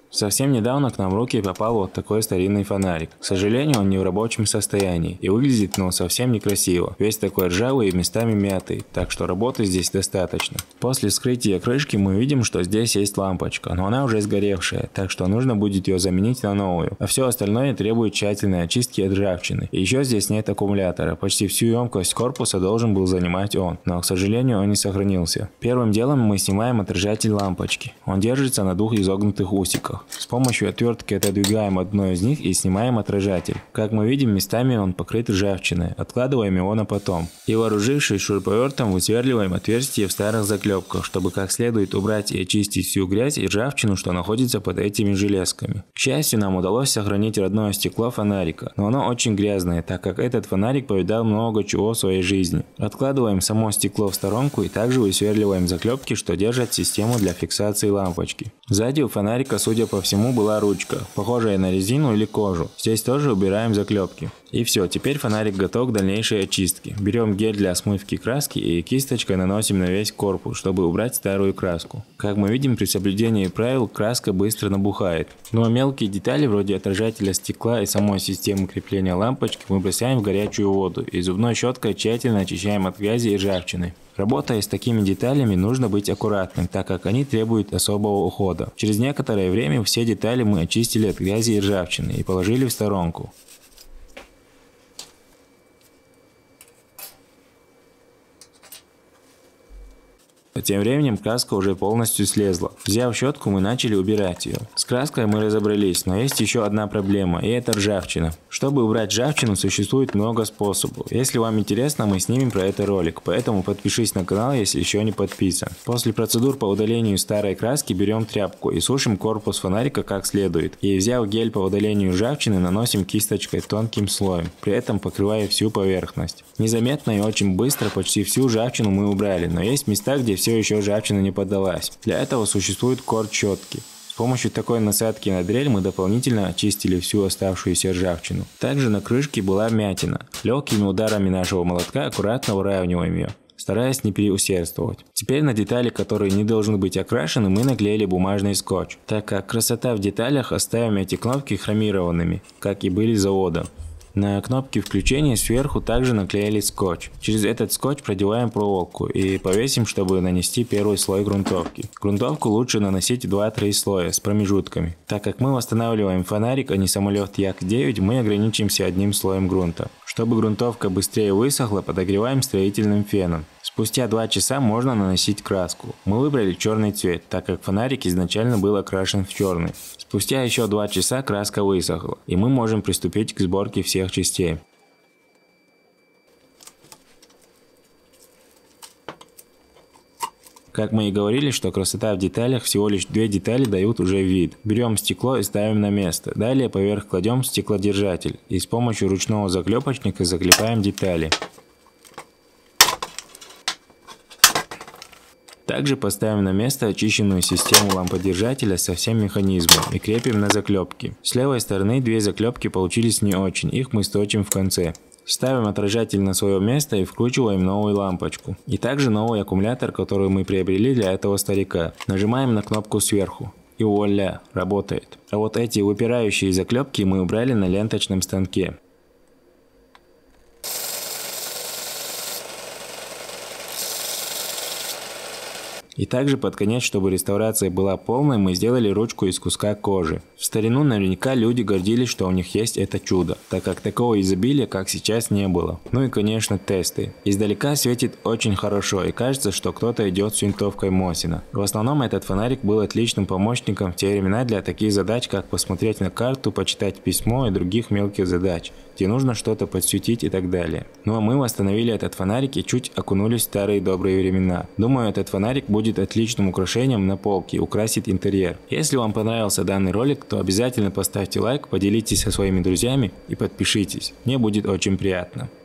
Совсем недавно к нам в руки попал вот такой старинный фонарик. К сожалению, он не в рабочем состоянии и выглядит, совсем некрасиво. Весь такой ржавый и местами мятый, так что работы здесь достаточно. После вскрытия крышки мы видим, что здесь есть лампочка, но она уже сгоревшая, так что нужно будет ее заменить на новую. А все остальное требует тщательной очистки от ржавчины. И еще здесь нет аккумулятора, почти всю емкость корпуса должен был занимать он, но, к сожалению, он не сохранился. Первым делом мы снимаем отражатель лампочки. Он держится на двух изогнутых усиках. С помощью отвертки отодвигаем одно из них и снимаем отражатель. Как мы видим, местами он покрыт ржавчиной. Откладываем его на потом. И вооружившись шуруповертом, высверливаем отверстие в старых заклепках, чтобы как следует убрать и очистить всю грязь и ржавчину, что находится под этими железками. К счастью, нам удалось сохранить родное стекло фонарика, но оно очень грязное, так как этот фонарик повидал много чего в своей жизни. Откладываем само стекло в сторонку и также высверливаем заклепки, что держат систему для фиксации лампочки. Сзади у фонарика, судя по всему, была ручка, похожая на резину или кожу. Здесь тоже убираем заклепки. И все, теперь фонарик готов к дальнейшей очистке. Берем гель для смывки краски и кисточкой наносим на весь корпус, чтобы убрать старую краску. Как мы видим, при соблюдении правил краска быстро набухает. Ну а мелкие детали вроде отражателя стекла и самой системы крепления лампочки мы бросаем в горячую воду и зубной щеткой тщательно очищаем от грязи и ржавчины. Работая с такими деталями, нужно быть аккуратным, так как они требуют особого ухода. Через некоторое время все детали мы очистили от грязи и ржавчины и положили в сторонку. Тем временем краска уже полностью слезла. Взяв щетку, мы начали убирать ее. С краской мы разобрались, но есть еще одна проблема, и это ржавчина. Чтобы убрать ржавчину, существует много способов. Если вам интересно, мы снимем про это ролик, поэтому подпишись на канал, если еще не подписан. После процедур по удалению старой краски берем тряпку и сушим корпус фонарика как следует. И взяв гель по удалению ржавчины, наносим кисточкой тонким слоем, при этом покрывая всю поверхность. Незаметно и очень быстро почти всю ржавчину мы убрали, но есть места, где все еще ржавчина не поддалась. Для этого существует корд щетки. С помощью такой насадки на дрель мы дополнительно очистили всю оставшуюся ржавчину. Также на крышке была вмятина. Легкими ударами нашего молотка аккуратно выравниваем ее, стараясь не переусердствовать. Теперь на детали, которые не должны быть окрашены, мы наклеили бумажный скотч. Так как красота в деталях, оставим эти кнопки хромированными, как и были заводом. На кнопке включения сверху также наклеили скотч. Через этот скотч продеваем проволоку и повесим, чтобы нанести первый слой грунтовки. Грунтовку лучше наносить 2-3 слоя с промежутками. Так как мы восстанавливаем фонарик, а не самолет Як-9, мы ограничимся одним слоем грунта. Чтобы грунтовка быстрее высохла, подогреваем строительным феном. Спустя 2 часа можно наносить краску. Мы выбрали черный цвет, так как фонарик изначально был окрашен в черный. Спустя еще 2 часа краска высохла, и мы можем приступить к сборке всех частей. Как мы и говорили, что красота в деталях, всего лишь 2 детали дают уже вид. Берем стекло и ставим на место. Далее поверх кладем стеклодержатель и с помощью ручного заклепочника заклепаем детали. Также поставим на место очищенную систему ламподержателя со всем механизмом и крепим на заклепки. С левой стороны 2 заклепки получились не очень, их мы сточим в конце. Ставим отражатель на свое место и вкручиваем новую лампочку. И также новый аккумулятор, который мы приобрели для этого старика. Нажимаем на кнопку сверху. И вуаля, работает. А вот эти выпирающие заклепки мы убрали на ленточном станке. И также под конец, чтобы реставрация была полной, мы сделали ручку из куска кожи. В старину наверняка люди гордились, что у них есть это чудо, так как такого изобилия, как сейчас, не было. Ну и конечно тесты. Издалека светит очень хорошо и кажется, что кто-то идет с винтовкой Мосина. В основном этот фонарик был отличным помощником в те времена для таких задач, как посмотреть на карту, почитать письмо и других мелких задач, где нужно что-то подсветить и так далее. Ну а мы восстановили этот фонарик и чуть окунулись в старые добрые времена. Думаю, этот фонарик будет отличным украшением на полке и украсит интерьер. Если вам понравился данный ролик, то обязательно поставьте лайк, поделитесь со своими друзьями и подпишитесь. Мне будет очень приятно.